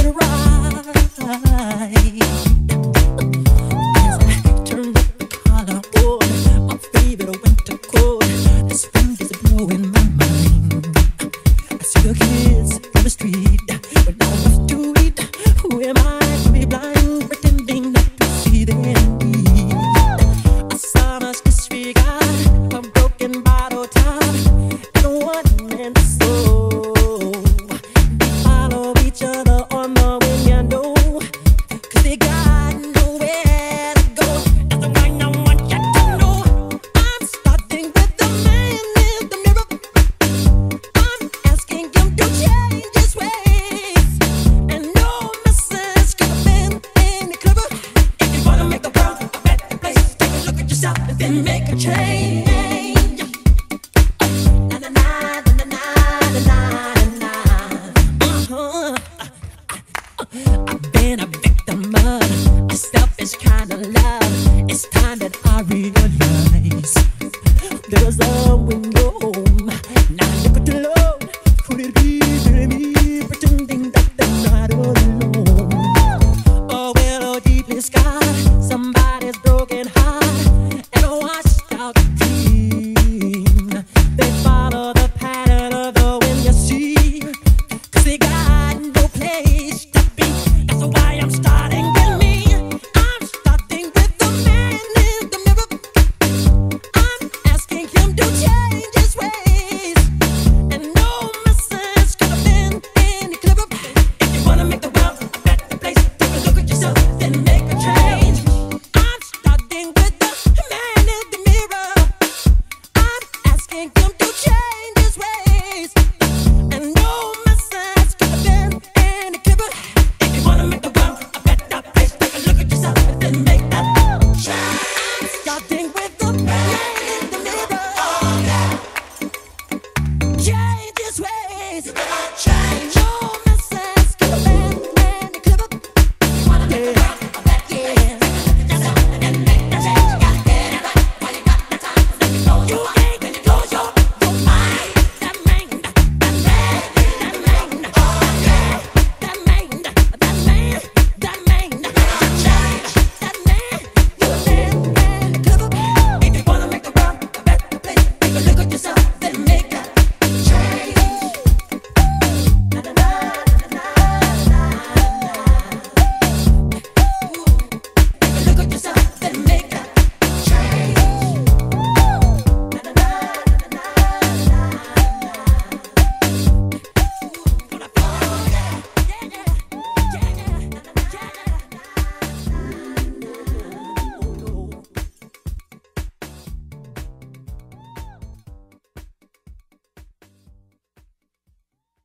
it right. As I turn up the collar on my favorite winter coat, this wind is blowing my mind. I see the kids in the street with no enough to eat. Who am I to be blind, pretending not to see their need? A summer's disregard, a broken bottle top, and a one-man soul. They follow each other on the wind, you know, 'cause they got nowhere to go. That's the one I want you to know. I'm starting with the man in the mirror. I'm asking him to change his ways, and no message could have been any clearer. If you wanna make the world a better place, take a look at yourself and then make a change. Na na na na na na na na. I've been a victim of a selfish kind of love. It's time that I realize